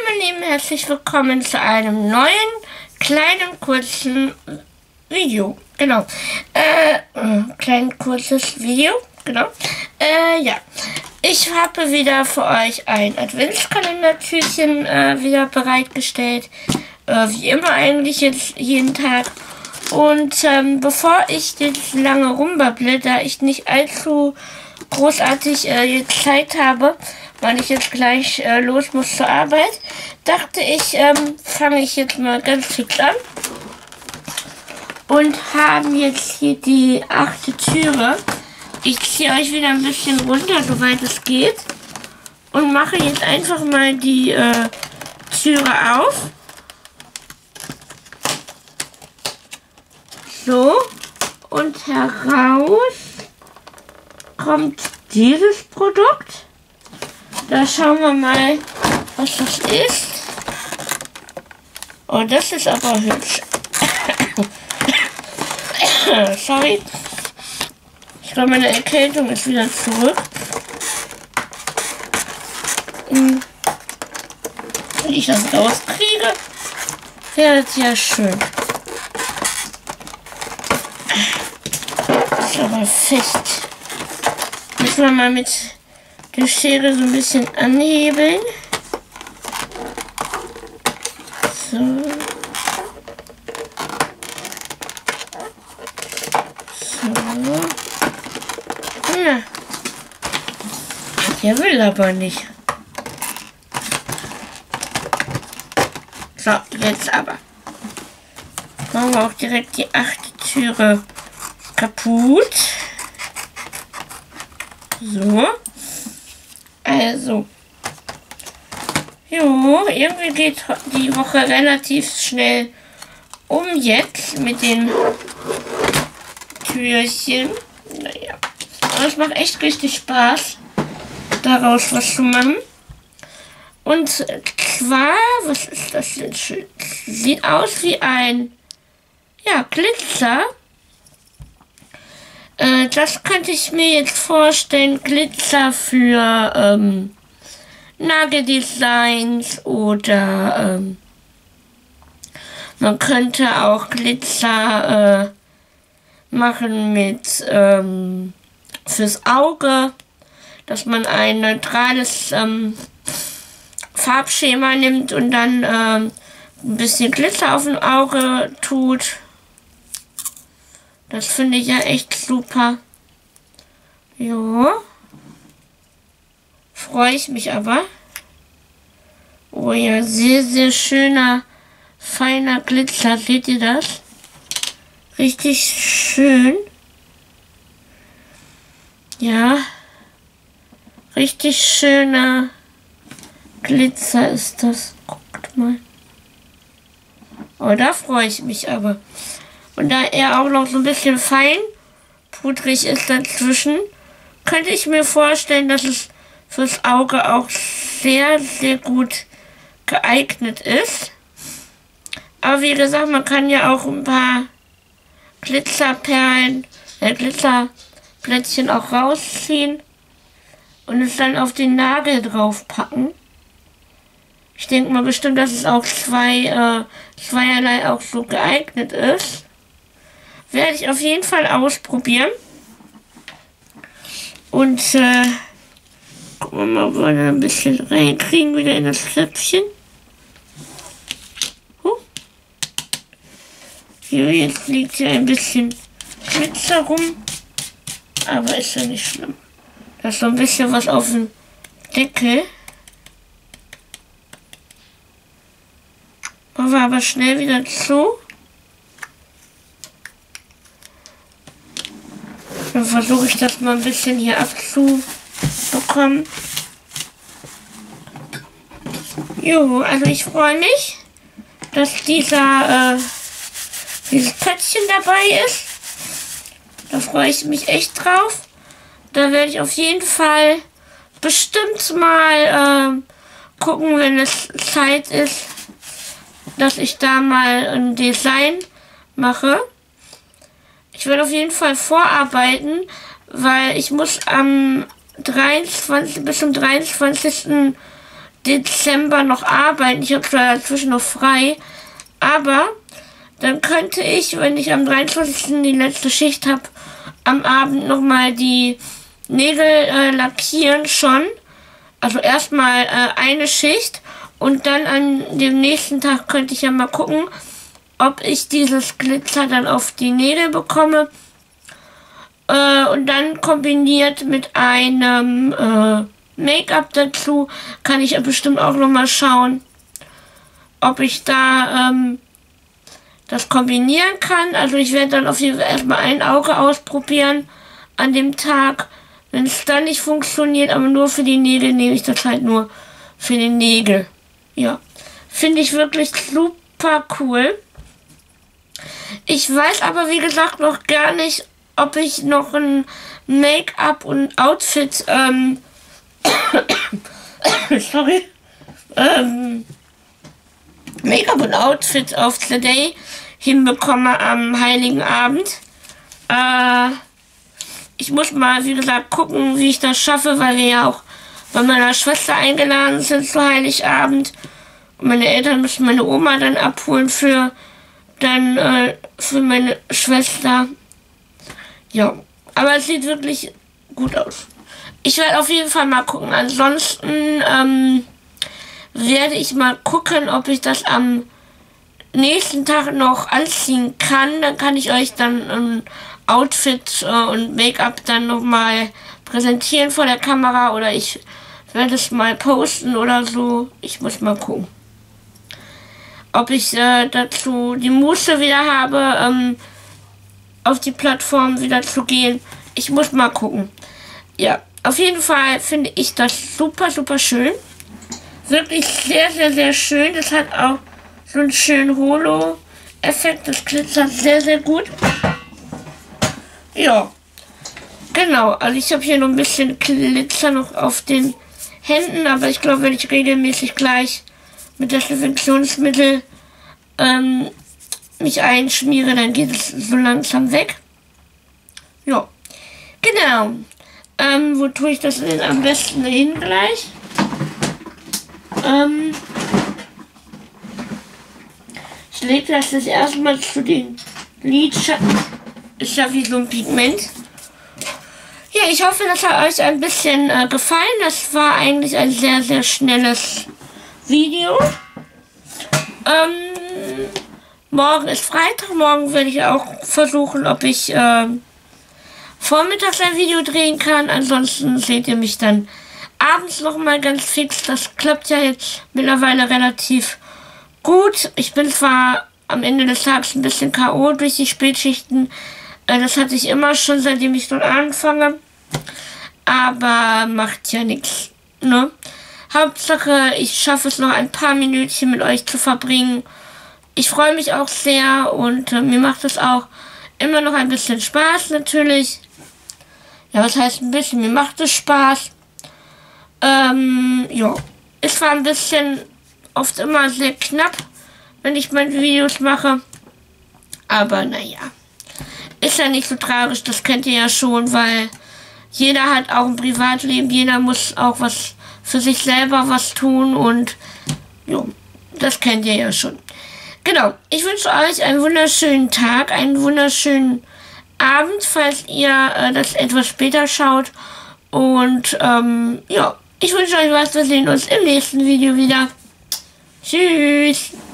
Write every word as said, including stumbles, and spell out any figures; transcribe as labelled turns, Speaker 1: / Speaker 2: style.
Speaker 1: meine Lieben, herzlich willkommen zu einem neuen, kleinen, kurzen Video. Genau. Äh, äh klein, kurzes Video. Genau. Äh, ja. Ich habe wieder für euch ein Adventskalendertürchen äh, wieder bereitgestellt. Äh, wie immer eigentlich jetzt jeden Tag. Und ähm, bevor ich jetzt lange rumbabble, da ich nicht allzu großartig äh, jetzt Zeit habe, weil ich jetzt gleich äh, los muss zur Arbeit, dachte ich, ähm, fange ich jetzt mal ganz fix an. Und haben jetzt hier die achte Türe. Ich ziehe euch wieder ein bisschen runter, soweit es geht. Und mache jetzt einfach mal die äh, Türe auf. So. Und heraus kommt dieses Produkt. Da schauen wir mal, was das ist. Oh, das ist aber hübsch. Sorry. Ich glaube, meine Erkältung ist wieder zurück. Wenn ich das rauskriege, wäre das ja schön. Das ist aber fest. Müssen wir mal mit der Schere so ein bisschen anhebeln. So. So. Ja. Der will aber nicht. So, jetzt aber. Machen wir auch direkt die achte Türe kaputt. So. Also. Jo, irgendwie geht die Woche relativ schnell um jetzt mit den Türchen. Naja. Aber es macht echt richtig Spaß, daraus was zu machen. Und zwar, was ist das denn schön? Sieht aus wie ein, ja, Glitzer. Äh, das könnte ich mir jetzt vorstellen, Glitzer für ähm, Nageldesigns oder ähm, man könnte auch Glitzer äh, machen mit ähm, fürs Auge, dass man ein neutrales ähm, Farbschema nimmt und dann ähm, ein bisschen Glitzer auf dem Auge tut. Das finde ich ja echt super. Jo. Freue ich mich aber. Oh ja, sehr, sehr schöner, feiner Glitzer. Seht ihr das? Richtig schön. Ja. Richtig schöner Glitzer ist das. Guckt mal. Oh, da freue ich mich aber. Und da er auch noch so ein bisschen fein pudrig ist dazwischen, könnte ich mir vorstellen, dass es fürs Auge auch sehr, sehr gut geeignet ist. Aber wie gesagt, man kann ja auch ein paar Glitzerperlen, äh, Glitzerplättchen auch rausziehen und es dann auf den Nagel drauf packen. Ich denke mal bestimmt, dass es auch zwei, äh, zweierlei auch so geeignet ist. Werde ich auf jeden Fall ausprobieren. Und äh, gucken wir mal, ob wir da ein bisschen reinkriegen wieder in das Töpfchen. Huh. Hier, jetzt liegt hier ein bisschen Glitzer rum. Aber ist ja nicht schlimm. Da ist so ein bisschen was auf dem Deckel. Machen wir aber schnell wieder zu. Dann versuche ich das mal ein bisschen hier abzubekommen. Jo, also ich freue mich, dass dieser, äh, dieses Pöttchen dabei ist. Da freue ich mich echt drauf. Da werde ich auf jeden Fall bestimmt mal äh, gucken, wenn es Zeit ist, dass ich da mal ein Design mache. Ich werde auf jeden Fall vorarbeiten, weil ich muss am dreiundzwanzigsten bis zum dreiundzwanzigsten Dezember noch arbeiten. Ich habe zwar dazwischen noch frei, aber dann könnte ich, wenn ich am dreiundzwanzigsten die letzte Schicht habe, am Abend nochmal die Nägel äh, lackieren schon. Also erstmal äh, eine Schicht und dann an dem nächsten Tag könnte ich ja mal gucken, ob ich dieses Glitzer dann auf die Nägel bekomme. Äh, und dann kombiniert mit einem äh, Make-up dazu kann ich ja bestimmt auch nochmal schauen, ob ich da ähm, das kombinieren kann. Also ich werde dann auf jeden Fall erstmal ein Auge ausprobieren an dem Tag. Wenn es dann nicht funktioniert, aber nur für die Nägel, nehme ich das halt nur für die Nägel. Ja, finde ich wirklich super cool. Ich weiß aber, wie gesagt, noch gar nicht, ob ich noch ein Make-up und Outfit, ähm, sorry, ähm, Make-up und Outfit auf The Day hinbekomme am Heiligen Abend. Äh, ich muss mal, wie gesagt, gucken, wie ich das schaffe, weil wir ja auch bei meiner Schwester eingeladen sind zu Heiligabend. Und meine Eltern müssen meine Oma dann abholen für dann äh, für meine Schwester. Ja, aber es sieht wirklich gut aus. Ich werde auf jeden Fall mal gucken. Ansonsten ähm, werde ich mal gucken, ob ich das am nächsten Tag noch anziehen kann. Dann kann ich euch dann ein Outfit äh, und Make-up dann nochmal präsentieren vor der Kamera. Oder ich werde es mal posten oder so. Ich muss mal gucken, ob ich äh, dazu die Muße wieder habe, ähm, auf die Plattform wieder zu gehen. Ich muss mal gucken. Ja, auf jeden Fall finde ich das super, super schön. Wirklich sehr, sehr, sehr schön. Das hat auch so einen schönen Holo-Effekt. Das glitzert sehr, sehr gut. Ja, genau. Also ich habe hier noch ein bisschen Glitzer noch auf den Händen. Aber ich glaube, wenn ich regelmäßig gleich mit Desinfektionsmittel ähm, mich einschmiere, dann geht es so langsam weg. Ja, genau. Ähm, wo tue ich das denn am besten hin gleich? Ähm, ich lege das jetzt erstmal zu den Lidschatten. Ist ja wie so ein Pigment. Ja, ich hoffe, das hat euch ein bisschen äh, gefallen. Das war eigentlich ein sehr, sehr schnelles Video. Ähm, morgen ist Freitag. Morgen werde ich auch versuchen, ob ich ähm, vormittags ein Video drehen kann. Ansonsten seht ihr mich dann abends noch mal ganz fix. Das klappt ja jetzt mittlerweile relativ gut. Ich bin zwar am Ende des Tages ein bisschen K O durch die Spätschichten. Äh, das hatte ich immer schon, seitdem ich dort anfange. Aber macht ja nichts, ne? Hauptsache, ich schaffe es noch ein paar Minütchen mit euch zu verbringen. Ich freue mich auch sehr und äh, mir macht es auch immer noch ein bisschen Spaß natürlich. Ja, was heißt ein bisschen? Mir macht es Spaß. Ähm, ja. Es war ein bisschen oft immer sehr knapp, wenn ich meine Videos mache. Aber naja. Ist ja nicht so tragisch, das kennt ihr ja schon, weil jeder hat auch ein Privatleben, jeder muss auch was für sich selber was tun und jo, das kennt ihr ja schon. Genau, ich wünsche euch einen wunderschönen Tag, einen wunderschönen Abend, falls ihr äh, das etwas später schaut. Und ähm, ja, ich wünsche euch was, wir sehen uns im nächsten Video wieder. Tschüss!